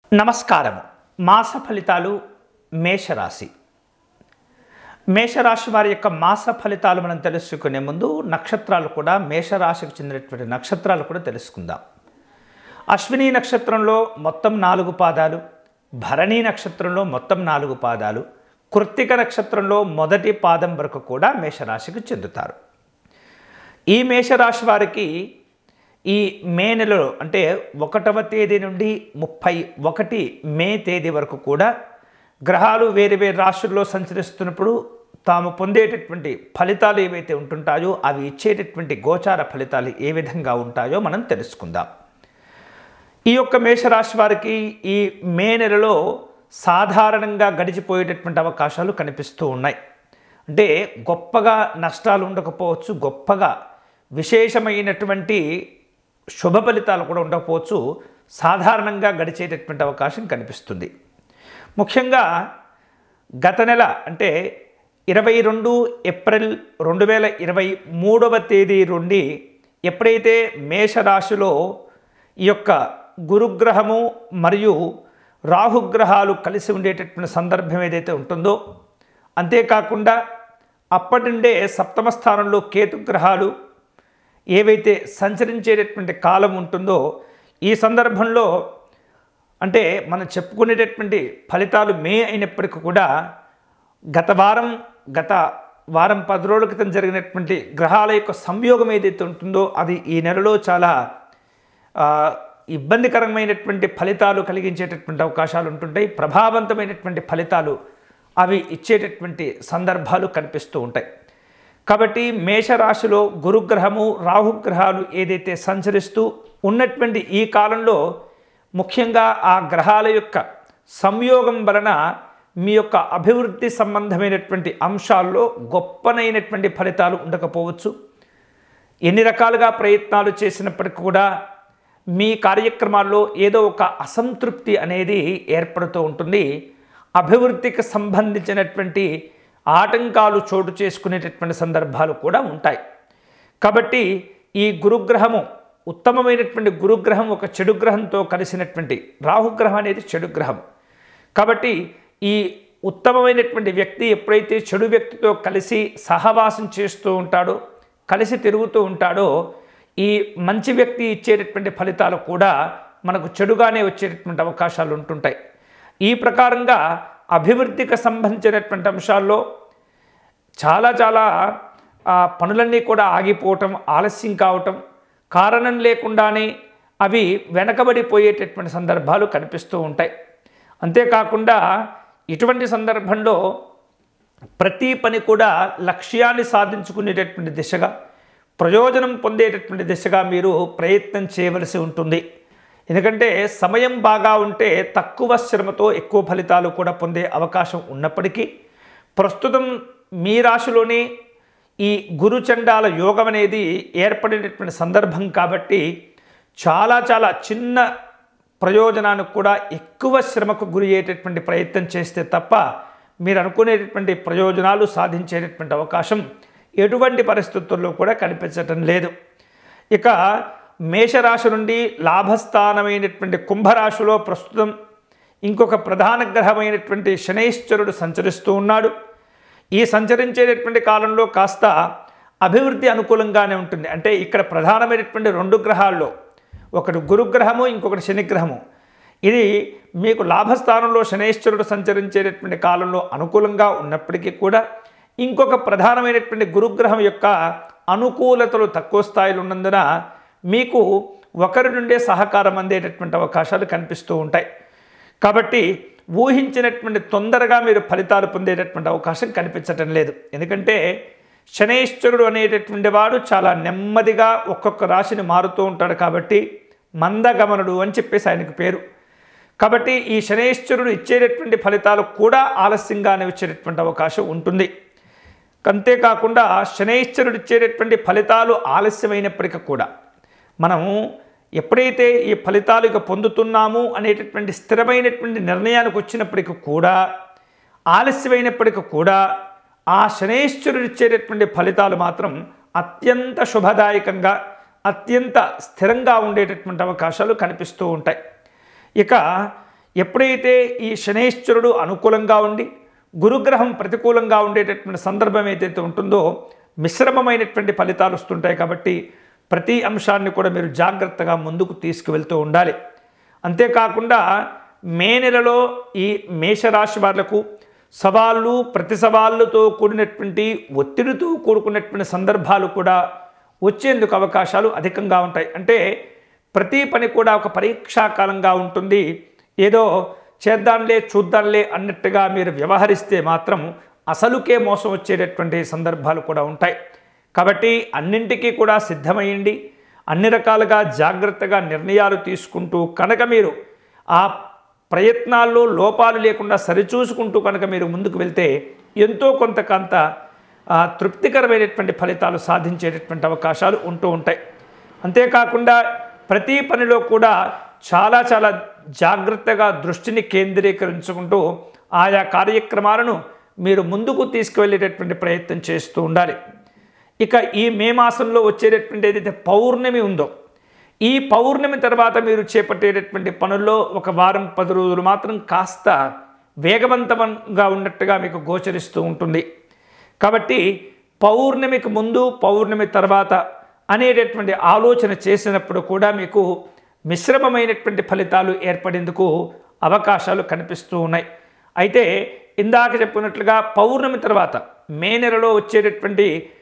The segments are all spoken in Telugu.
నమస్కారము. మాస ఫలితాలు మేషరాశి. మేషరాశి వారి యొక్క మాస ఫలితాలు మనం తెలుసుకునే ముందు నక్షత్రాలు కూడా మేషరాశికి చెందినటువంటి నక్షత్రాలు కూడా తెలుసుకుందాం. అశ్విని నక్షత్రంలో మొత్తం 4 పాదాలు, భరణి నక్షత్రంలో మొత్తం 4 పాదాలు, కృత్తిక నక్షత్రంలో మొదటి పాదం వరకు కూడా మేషరాశికి చెందుతారు. ఈ మేషరాశి వారికి ఈ మే నెలలో అంటే 1వ తేదీ నుండి 31 మే తేదీ వరకు కూడా గ్రహాలు వేరు వేరు రాశుల్లో సంచరిస్తున్నప్పుడు తాము పొందేటటువంటి ఫలితాలు ఏవైతే ఉంటుంటాయో అవి ఇచ్చేటటువంటి గోచార ఫలితాలు ఏ విధంగా ఉంటాయో మనం తెలుసుకుందాం. ఈ యొక్క మేషరాశి వారికి ఈ మే నెలలో సాధారణంగా గడిచిపోయేటటువంటి అవకాశాలు కనిపిస్తూ ఉన్నాయి. అంటే గొప్పగా నష్టాలు ఉండకపోవచ్చు, గొప్పగా విశేషమైనటువంటి శుభ ఫలితాలు కూడా ఉండకపోవచ్చు, సాధారణంగా గడిచేటటువంటి అవకాశం కనిపిస్తుంది. ముఖ్యంగా గత నెల అంటే 22 ఏప్రిల్ 2023వ తేదీ నుండి ఎప్పుడైతే మేషరాశిలో ఈ యొక్క గురుగ్రహము మరియు రాహుగ్రహాలు కలిసి ఉండేటటువంటి సందర్భం ఏదైతే ఉంటుందో, అంతేకాకుండా అప్పటి నుండే సప్తమ స్థానంలో కేతుగ్రహాలు ఏవైతే సంచరించేటటువంటి కాలం ఉంటుందో, ఈ సందర్భంలో అంటే మనం చెప్పుకునేటటువంటి ఫలితాలు మే అయినప్పటికీ కూడా గత వారం 10 రోజుల క్రితం జరిగినటువంటి గ్రహాల యొక్క సంయోగం ఏదైతే ఉంటుందో అది ఈ నెలలో చాలా ఇబ్బందికరమైనటువంటి ఫలితాలు కలిగించేటటువంటి అవకాశాలు ఉంటుంటాయి. ప్రభావవంతమైనటువంటి ఫలితాలు అవి ఇచ్చేటటువంటి సందర్భాలు కనిపిస్తూ ఉంటాయి. కాబట్టి మేషరాశిలో గురుగ్రహము రాహుగ్రహాలు ఏదైతే సంచరిస్తూ ఉన్నటువంటి ఈ కాలంలో ముఖ్యంగా ఆ గ్రహాల యొక్క సంయోగం వలన మీ యొక్క అభివృద్ధి సంబంధమైనటువంటి అంశాల్లో గొప్పనైనటువంటి ఫలితాలు ఉండకపోవచ్చు. ఎన్ని రకాలుగా ప్రయత్నాలు చేసినప్పటికీ కూడా మీ కార్యక్రమాల్లో ఏదో ఒక అసంతృప్తి అనేది ఏర్పడుతూ ఉంటుంది. అభివృద్ధికి సంబంధించినటువంటి ఆటంకాలు చోటు చేసుకునేటటువంటి సందర్భాలు కూడా ఉంటాయి. కాబట్టి ఈ గురుగ్రహము ఉత్తమమైనటువంటి గురుగ్రహం ఒక చెడు గ్రహంతో కలిసినటువంటి రాహుగ్రహం అనేది చెడు గ్రహం. కాబట్టి ఈ ఉత్తమమైనటువంటి వ్యక్తి ఎప్పుడైతే చెడు వ్యక్తితో కలిసి సహవాసం చేస్తూ ఉంటాడో, కలిసి తిరుగుతూ ఉంటాడో, ఈ మంచి వ్యక్తి ఇచ్చేటటువంటి ఫలితాలు కూడా మనకు చెడుగానే వచ్చేటటువంటి అవకాశాలు ఉంటుంటాయి. ఈ ప్రకారంగా అభివృద్ధికి సంబంధించినటువంటి అంశాల్లో చాలా పనులన్నీ కూడా ఆగిపోవటం, ఆలస్యం కావటం, కారణం లేకుండానే అవి వెనకబడిపోయేటటువంటి సందర్భాలు కనిపిస్తూ ఉంటాయి. అంతేకాకుండా ఇటువంటి సందర్భంలో ప్రతి పని కూడా లక్ష్యాన్ని సాధించుకునేటటువంటి దిశగా, ప్రయోజనం పొందేటటువంటి దిశగా మీరు ప్రయత్నం చేయవలసి ఉంటుంది. ఎందుకంటే సమయం బాగా ఉంటే తక్కువ శ్రమతో ఎక్కువ ఫలితాలు కూడా పొందే అవకాశం ఉన్నప్పటికీ ప్రస్తుతం మీ రాశిలోనే ఈ గురుచండాల యోగం అనేది ఏర్పడినటువంటి సందర్భం కాబట్టి చాలా చిన్న ప్రయోజనానికి కూడా ఎక్కువ శ్రమకు గురి అయ్యేటటువంటి ప్రయత్నం చేస్తే తప్ప మీరు అనుకునేటటువంటి ప్రయోజనాలు సాధించేటటువంటి అవకాశం ఎటువంటి పరిస్థితుల్లో కూడా కనిపించటం లేదు. ఇక మేషరాశి నుండి లాభస్థానమైనటువంటి కుంభరాశిలో ప్రస్తుతం ఇంకొక ప్రధాన గ్రహమైనటువంటి శనైశ్చరుడు సంచరిస్తూ ఉన్నాడు. ఈ సంచరించేటటువంటి కాలంలో కాస్త అభివృద్ధి అనుకూలంగానే ఉంటుంది. అంటే ఇక్కడ ప్రధానమైనటువంటి 2 గ్రహాల్లో ఒకటి గురుగ్రహము, ఇంకొకటి శనిగ్రహము. ఇది మీకు లాభస్థానంలో శనైశ్చరుడు సంచరించేటటువంటి కాలంలో అనుకూలంగా ఉన్నప్పటికీ కూడా ఇంకొక ప్రధానమైనటువంటి గురుగ్రహం యొక్క అనుకూలతలు తక్కువ స్థాయిలో ఉన్నందున మీకు ఒకరి నుండే సహకారం అందేటటువంటి అవకాశాలు కనిపిస్తూ ఉంటాయి. కాబట్టి ఊహించినటువంటి తొందరగా మీరు ఫలితాలు పొందేటటువంటి అవకాశం కనిపించటం లేదు. ఎందుకంటే శనైశ్వరుడు అనేటటువంటి వాడు చాలా నెమ్మదిగా ఒక్కొక్క రాశిని మారుతూ ఉంటాడు. కాబట్టి మందగమనుడు అని చెప్పేసి ఆయనకు పేరు. కాబట్టి ఈ శనైశ్వరుడు ఇచ్చేటటువంటి ఫలితాలు కూడా ఆలస్యంగానే వచ్చేటటువంటి అవకాశం ఉంటుంది. అంతేకాకుండా శనైశ్వరుడు ఇచ్చేటటువంటి ఫలితాలు ఆలస్యమైనప్పటికీ కూడా మనము ఎప్పుడైతే ఈ ఫలితాలు ఇక పొందుతున్నాము అనేటటువంటి స్థిరమైనటువంటి నిర్ణయానికి వచ్చినప్పటికీ కూడా ఆలస్యమైనప్పటికీ కూడా ఆ శనైశ్వరుడు ఇచ్చేటటువంటి ఫలితాలు మాత్రం అత్యంత శుభదాయకంగా అత్యంత స్థిరంగా ఉండేటటువంటి అవకాశాలు కనిపిస్తూ ఉంటాయి. ఇక ఎప్పుడైతే ఈ శనైశ్వరుడు అనుకూలంగా ఉండి గురుగ్రహం ప్రతికూలంగా ఉండేటటువంటి సందర్భం ఏదైతే ఉంటుందో మిశ్రమమైనటువంటి ఫలితాలు వస్తుంటాయి. కాబట్టి ప్రతి అంశాన్ని కూడా మీరు జాగ్రత్తగా ముందుకు తీసుకువెళ్తూ ఉండాలి. అంతేకాకుండా మే నెలలో ఈ మేషరాశి వాళ్లకు సవాళ్ళు ప్రతి సవాళ్ళతో కూడినటువంటి ఒత్తిడితో కూడుకున్నటువంటి సందర్భాలు కూడా వచ్చేందుకు అవకాశాలు అధికంగా ఉంటాయి. అంటే ప్రతి పని కూడా ఒక పరీక్షాకాలంగా ఉంటుంది. ఏదో చేద్దాంలే చూద్దాంలే అన్నట్టుగా మీరు వ్యవహరిస్తే మాత్రం అసలుకే మోసం వచ్చేటటువంటి సందర్భాలు కూడా ఉంటాయి. కాబట్టి అన్నింటికీ కూడా సిద్ధమయ్యండి. అన్ని రకాలుగా జాగ్రత్తగా నిర్ణయాలు తీసుకుంటూ కనుక మీరు ఆ ప్రయత్నాల్లో లోపాలు లేకుండా సరిచూసుకుంటూ కనుక మీరు ముందుకు వెళ్తే ఎంతో కొంత తృప్తికరమైనటువంటి ఫలితాలు సాధించేటటువంటి అవకాశాలు ఉంటూ ఉంటాయి. అంతేకాకుండా ప్రతి పనిలో కూడా చాలా జాగ్రత్తగా దృష్టిని కేంద్రీకరించుకుంటూ ఆయా కార్యక్రమాలను మీరు ముందుకు తీసుకువెళ్ళేటటువంటి ప్రయత్నం చేస్తూ ఉండాలి. ఇక ఈ మే మాసంలో వచ్చేటటువంటి ఏదైతే పౌర్ణమి ఉందో ఈ పౌర్ణమి తర్వాత మీరు చేపట్టేటటువంటి పనుల్లో ఒక వారం 10 రోజులు మాత్రం కాస్త వేగవంతంగా ఉన్నట్టుగా మీకు గోచరిస్తూ ఉంటుంది. కాబట్టి పౌర్ణమికి ముందు పౌర్ణమి తర్వాత అనేటటువంటి ఆలోచన చేసినప్పుడు కూడా మీకు మిశ్రమమైనటువంటి ఫలితాలు ఏర్పడేందుకు అవకాశాలు కనిపిస్తూ ఉన్నాయి. అయితే ఇందాక చెప్పినట్లుగా పౌర్ణమి తర్వాత మే నెలలో వచ్చేటటువంటి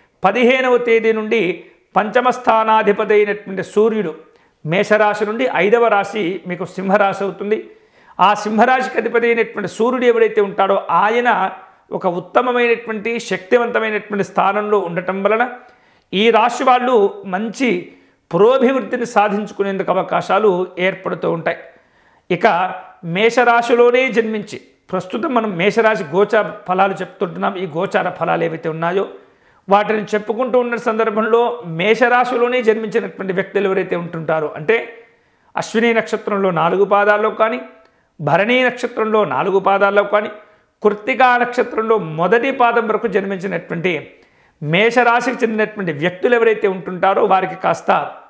15వ తేదీ నుండి పంచమ స్థానాధిపతి అయినటువంటి సూర్యుడు మేషరాశి నుండి 5వ రాశి మీకు సింహరాశి అవుతుంది. ఆ సింహరాశికి అధిపతి అయినటువంటి సూర్యుడు ఎవరైతే ఉంటాడో ఆయన ఒక ఉత్తమమైనటువంటి శక్తివంతమైనటువంటి స్థానంలో ఉండటం వలన ఈ రాశి వాళ్ళు మంచి పురోభివృద్ధిని సాధించుకునేందుకు అవకాశాలు ఏర్పడుతూ ఉంటాయి. ఇక మేషరాశిలోనే జన్మించి ప్రస్తుతం మనం మేషరాశి గోచార ఫలాలు చెప్తుంటున్నాం. ఈ గోచార ఫలాలు ఏవైతే ఉన్నాయో వాటిని చెప్పుకుంటూ ఉన్న సందర్భంలో మేషరాశిలోనే జన్మించినటువంటి వ్యక్తులు ఎవరైతే ఉంటుంటారో అంటే అశ్విని నక్షత్రంలో 4 పాదాల్లో కానీ భరణీ నక్షత్రంలో 4 పాదాల్లో కానీ కృత్తికా నక్షత్రంలో మొదటి పాదం వరకు జన్మించినటువంటి మేషరాశికి చెందినటువంటి వ్యక్తులు ఎవరైతే ఉంటుంటారో వారికి కాస్త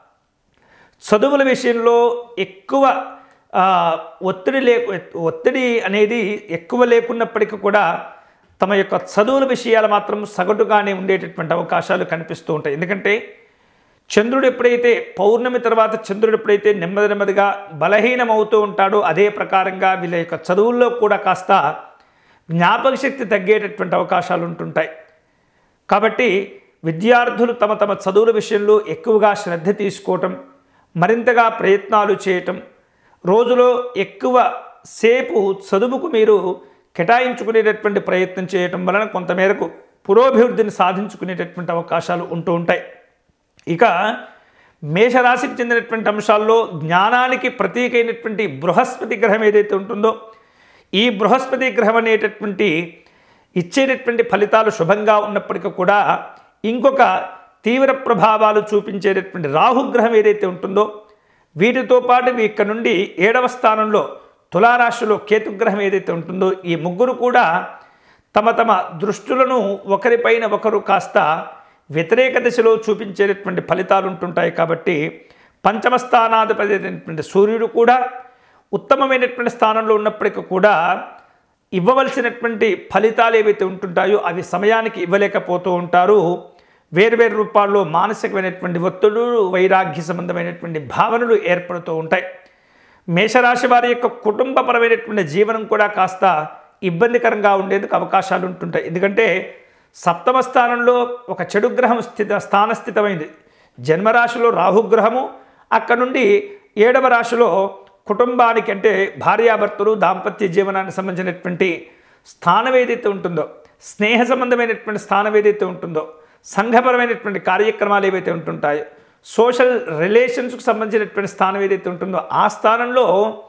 చదువుల విషయంలో ఎక్కువ ఒత్తిడి అనేది ఎక్కువ లేకున్నప్పటికీ కూడా తమ యొక్క చదువుల విషయాలు మాత్రం సగటుగానే ఉండేటటువంటి అవకాశాలు కనిపిస్తూ ఉంటాయి. ఎందుకంటే చంద్రుడు ఎప్పుడైతే పౌర్ణమి తర్వాత చంద్రుడు ఎప్పుడైతే నెమ్మదిగా బలహీనమవుతూ ఉంటాడో అదే ప్రకారంగా వీళ్ళ యొక్క చదువుల్లో కూడా కాస్త జ్ఞాపక శక్తి తగ్గేటటువంటి అవకాశాలు ఉంటుంటాయి. కాబట్టి విద్యార్థులు తమ చదువుల విషయంలో ఎక్కువగా శ్రద్ధ తీసుకోవటం, మరింతగా ప్రయత్నాలు చేయటం, రోజులో ఎక్కువ సేపు చదువుకు మీరు కేటాయించుకునేటటువంటి ప్రయత్నం చేయటం వలన కొంతమేరకు పురోభివృద్ధిని సాధించుకునేటటువంటి అవకాశాలు ఉంటూ ఉంటాయి. ఇక మేషరాశికి చెందినటువంటి అంశాల్లో జ్ఞానానికి ప్రతీక అయినటువంటి బృహస్పతి గ్రహం ఏదైతే ఉంటుందో ఈ బృహస్పతి గ్రహం అనేటటువంటి ఇచ్చేటటువంటి ఫలితాలు శుభంగా ఉన్నప్పటికీ కూడా ఇంకొక తీవ్ర ప్రభావాలు చూపించేటటువంటి రాహుగ్రహం ఏదైతే ఉంటుందో వీటితో పాటు ఇక్కడ నుండి 7వ స్థానంలో తులారాశిలో కేతుగ్రహం ఏదైతే ఉంటుందో ఈ ముగ్గురు కూడా తమ దృష్టులను ఒకరిపైన ఒకరు కాస్త వ్యతిరేక దిశలో చూపించేటటువంటి ఫలితాలు ఉంటుంటాయి. కాబట్టి పంచమ స్థానాధిపతి అయినటువంటి సూర్యుడు కూడా ఉత్తమమైనటువంటి స్థానంలో ఉన్నప్పటికీ కూడా ఇవ్వవలసినటువంటి ఫలితాలు ఏవైతే ఉంటుంటాయో అవి సమయానికి ఇవ్వలేకపోతూ ఉంటారు. వేర్వేరు రూపాల్లో మానసికమైనటువంటి ఒత్తిడులు, వైరాగ్య సంబంధమైనటువంటి భావనలు ఏర్పడుతూ ఉంటాయి. మేషరాశి వారి యొక్క కుటుంబపరమైనటువంటి జీవనం కూడా కాస్త ఇబ్బందికరంగా ఉండేందుకు అవకాశాలు ఉంటుంటాయి. ఎందుకంటే 7వ స్థానంలో ఒక చెడు గ్రహం స్థానస్థితమైంది. జన్మరాశిలో రాహుగ్రహము, అక్కడ నుండి 7వ రాశిలో కుటుంబానికి అంటే భార్యాభర్తలు దాంపత్య జీవనానికి సంబంధించినటువంటి స్థానం ఏదైతే ఉంటుందో, స్నేహ సంబంధమైనటువంటి స్థానం ఏదైతే ఉంటుందో, సంఘపరమైనటువంటి కార్యక్రమాలు ఏవైతే ఉంటుంటాయో, సోషల్ రిలేషన్స్కు సంబంధించినటువంటి స్థానం ఏదైతే ఉంటుందో ఆ స్థానంలో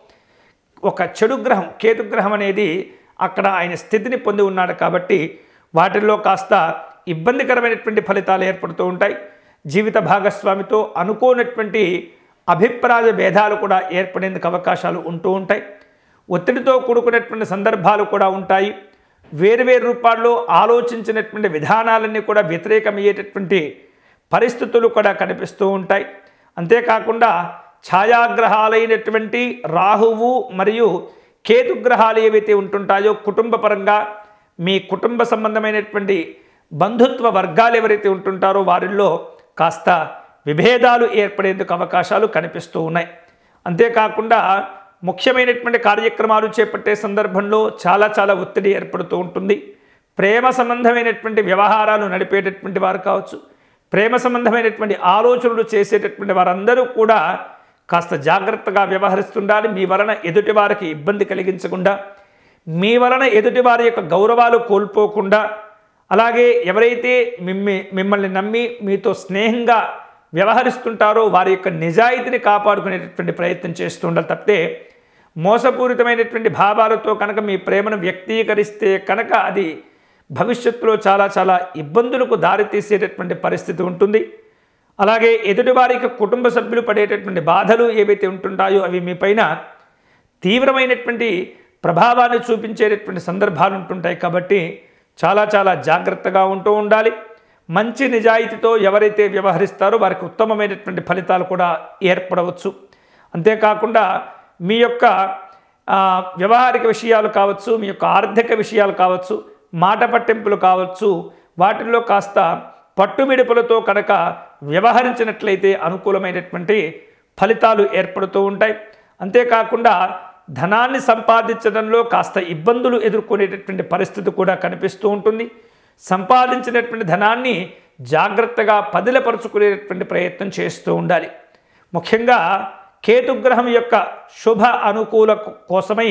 ఒక చెడు గ్రహం కేతుగ్రహం అనేది అక్కడ ఆయన స్థితిని పొంది ఉన్నాడు. కాబట్టి వాటిల్లో కాస్త ఇబ్బందికరమైనటువంటి ఫలితాలు ఏర్పడుతూ ఉంటాయి. జీవిత భాగస్వామితో అనుకోనటువంటి అభిప్రాయ భేదాలు కూడా ఏర్పడేందుకు అవకాశాలు ఉంటూ ఉంటాయి. ఒత్తిడితో కూడుకున్నటువంటి సందర్భాలు కూడా ఉంటాయి. వేరువేరు రూపాల్లో ఆలోచించినటువంటి విధానాలన్నీ కూడా వ్యతిరేకమయ్యేటటువంటి పరిస్థితులు కూడా కనిపిస్తూ ఉంటాయి. అంతేకాకుండా ఛాయాగ్రహాలైనటువంటి రాహువు మరియు కేతుగ్రహాలు ఏవైతే ఉంటుంటాయో కుటుంబ పరంగా మీ కుటుంబ సంబంధమైనటువంటి బంధుత్వ వర్గాలు ఎవరైతే ఉంటుంటారో వారిల్లో కాస్త విభేదాలు ఏర్పడేందుకు అవకాశాలు కనిపిస్తూ ఉన్నాయి. అంతేకాకుండా ముఖ్యమైనటువంటి కార్యక్రమాలు చేపట్టే సందర్భంలో చాలా ఒత్తిడి ఏర్పడుతూ ఉంటుంది. ప్రేమ సంబంధమైనటువంటి వ్యవహారాలు నడిపేటటువంటి వారు కావచ్చు, ప్రేమ సంబంధమైనటువంటి ఆలోచనలు చేసేటటువంటి వారందరూ కూడా కాస్త జాగ్రత్తగా వ్యవహరిస్తుండాలి. మీ వలన ఎదుటి వారికి ఇబ్బంది కలిగించకుండా, మీ వలన ఎదుటి వారి యొక్క గౌరవాలు కోల్పోకుండా, అలాగే ఎవరైతే మిమ్మల్ని నమ్మి మీతో స్నేహంగా వ్యవహరిస్తుంటారో వారి యొక్క నిజాయితీని కాపాడుకునేటటువంటి ప్రయత్నం చేస్తూ ఉండాలి. తప్పితే మోసపూరితమైనటువంటి భావాలతో కనుక మీ ప్రేమను వ్యక్తీకరిస్తే కనుక అది భవిష్యత్తులో చాలా ఇబ్బందులకు దారితీసేటటువంటి పరిస్థితి ఉంటుంది. అలాగే ఎదుటివారికి కుటుంబ సభ్యులు పడేటటువంటి బాధలు ఏవైతే ఉంటుంటాయో అవి మీ పైన తీవ్రమైనటువంటి ప్రభావాన్ని చూపించేటటువంటి సందర్భాలు ఉంటుంటాయి. కాబట్టి చాలా జాగ్రత్తగా ఉంటూ ఉండాలి. మంచి నిజాయితీతో ఎవరైతే వ్యవహరిస్తారో వారికి ఉత్తమమైనటువంటి ఫలితాలు కూడా ఏర్పడవచ్చు. అంతేకాకుండా మీ యొక్క వ్యవహారిక విషయాలు కావచ్చు, మీ యొక్క ఆర్థిక విషయాలు కావచ్చు, మాట పట్టింపులు కావచ్చు, వాటిల్లో కాస్త పట్టుమిడుపులతో కనుక వ్యవహరించినట్లయితే అనుకూలమైనటువంటి ఫలితాలు ఏర్పడుతూ ఉంటాయి. అంతేకాకుండా ధనాన్ని సంపాదించడంలో కాస్త ఇబ్బందులు ఎదుర్కొనేటటువంటి పరిస్థితి కూడా కనిపిస్తూ ఉంటుంది. సంపాదించినటువంటి ధనాన్ని జాగ్రత్తగా పదిలపరుచుకునేటటువంటి ప్రయత్నం చేస్తూ ఉండాలి. ముఖ్యంగా కేతుగ్రహం యొక్క శుభ అనుకూల కోసమై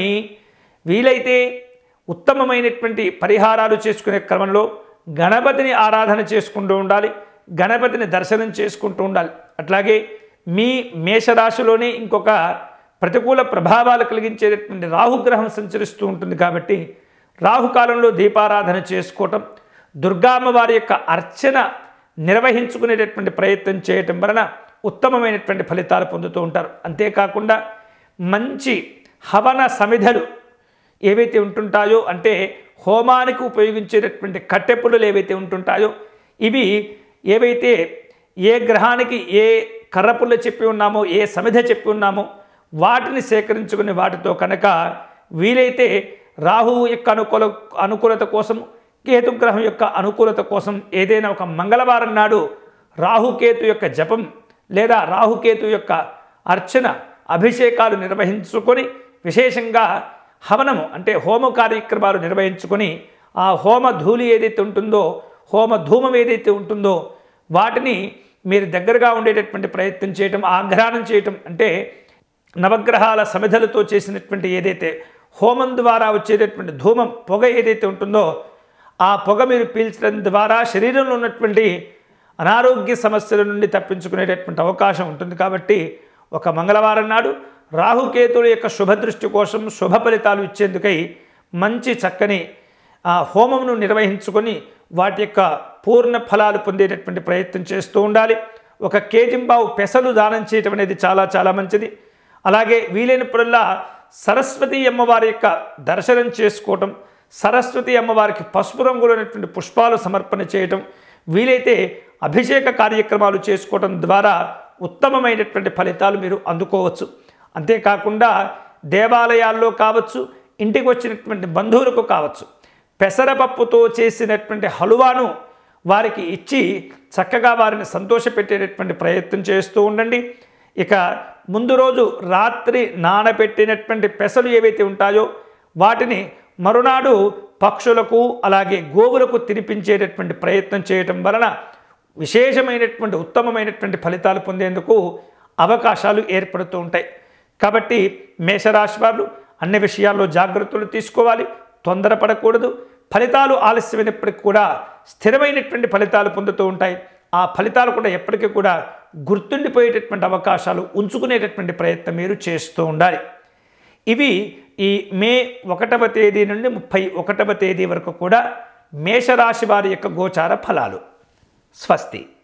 వీలైతే ఉత్తమమైనటువంటి పరిహారాలు చేసుకునే క్రమంలో గణపతిని ఆరాధన చేసుకుంటూ ఉండాలి, గణపతిని దర్శనం చేసుకుంటూ ఉండాలి. అట్లాగే మీ మేషరాశిలోనే ఇంకొక ప్రతికూల ప్రభావాలు కలిగించేటటువంటి రాహుగ్రహం సంచరిస్తూ ఉంటుంది. కాబట్టి రాహుకాలంలో దీపారాధన చేసుకోవటం, దుర్గామ్మవారి యొక్క అర్చన నిర్వహించుకునేటటువంటి ప్రయత్నం చేయటం వలన ఉత్తమమైనటువంటి ఫలితాలు పొందుతూ ఉంటారు. అంతేకాకుండా మంచి హవన సమిధలు ఏవైతే ఉంటుంటాయో, అంటే హోమానికి ఉపయోగించేటటువంటి కట్టెపుల్లలు ఏవైతే ఉంటుంటాయో ఇవి ఏవైతే ఏ గ్రహానికి ఏ కర్రపుల్ల చెప్పి ఉన్నామో, ఏ సమిధ చెప్పి ఉన్నామో వాటిని సేకరించుకుని వాటితో కనుక వీలైతే రాహువు యొక్క అనుకూలత కోసం, కేతుగ్రహం యొక్క అనుకూలత కోసం ఏదైనా ఒక మంగళవారం నాడు రాహుకేతు యొక్క జపం లేదా రాహుకేతు యొక్క అర్చన అభిషేకాలు నిర్వహించుకొని విశేషంగా హవనము అంటే హోమ కార్యక్రమాలు నిర్వహించుకొని ఆ హోమ ధూళి ఏదైతే ఉంటుందో, హోమ ధూమం ఏదైతే ఉంటుందో వాటిని మీరు దగ్గరగా ఉండేటటువంటి ప్రయత్నం చేయటం, ఆఘ్రానం చేయటం, అంటే నవగ్రహాల సమిధలతో చేసినటువంటి ఏదైతే హోమం ద్వారా వచ్చేటటువంటి ధూమం పొగ ఏదైతే ఉంటుందో ఆ పొగ మీరు పీల్చడం ద్వారా శరీరంలో ఉన్నటువంటి అనారోగ్య సమస్యల నుండి తప్పించుకునేటటువంటి అవకాశం ఉంటుంది. కాబట్టి ఒక మంగళవారం నాడు రాహుకేతుల యొక్క శుభదృష్టి కోసం శుభ ఫలితాలు ఇచ్చేందుకై మంచి చక్కని హోమమును నిర్వహించుకొని వాటి యొక్క పూర్ణ ఫలాలు పొందేటటువంటి ప్రయత్నం చేస్తూ ఉండాలి. ఒక కేజింబావు పెసలు దానం చేయటం అనేది చాలా మంచిది. అలాగే వీలైనప్పుడల్లా సరస్వతి అమ్మవారి యొక్క దర్శనం చేసుకోవటం, సరస్వతి అమ్మవారికి పసుపు రంగులైనటువంటి పుష్పాలు సమర్పణ చేయటం, వీలైతే అభిషేక కార్యక్రమాలు చేసుకోవటం ద్వారా ఉత్తమమైనటువంటి ఫలితాలు మీరు అందుకోవచ్చు. అంతేకాకుండా దేవాలయాల్లో కావచ్చు, ఇంటికి వచ్చినటువంటి బంధువులకు కావచ్చు పెసరపప్పుతో చేసినటువంటి హలువాను వారికి ఇచ్చి చక్కగా వారిని సంతోషపెట్టేటటువంటి ప్రయత్నం చేస్తూ ఉండండి. ఇక ముందు రోజు రాత్రి నానబెట్టినటువంటి పెసలు ఏవైతే ఉంటాయో వాటిని మరునాడు పక్షులకు అలాగే గోవులకు తినిపించేటటువంటి ప్రయత్నం చేయటం వలన విశేషమైనటువంటి ఉత్తమమైనటువంటి ఫలితాలు పొందేందుకు అవకాశాలు ఏర్పడుతూ ఉంటాయి. కాబట్టి మేషరాశి వారు అన్ని విషయాల్లో జాగ్రత్తలు తీసుకోవాలి, తొందరపడకూడదు. ఫలితాలు ఆలస్యమైనప్పటికీ కూడా స్థిరమైనటువంటి ఫలితాలు పొందుతూ ఉంటాయి. ఆ ఫలితాలు కూడా ఎప్పటికీ కూడా గుర్తుండిపోయేటటువంటి అవకాశాలు ఉంచుకునేటటువంటి ప్రయత్నం మీరు చేస్తూ ఉండాలి. ఇవి ఈ మే 1వ తేదీ నుండి 31వ తేదీ వరకు కూడా మేషరాశి వారి యొక్క గోచార ఫలాలు. స్వస్తి.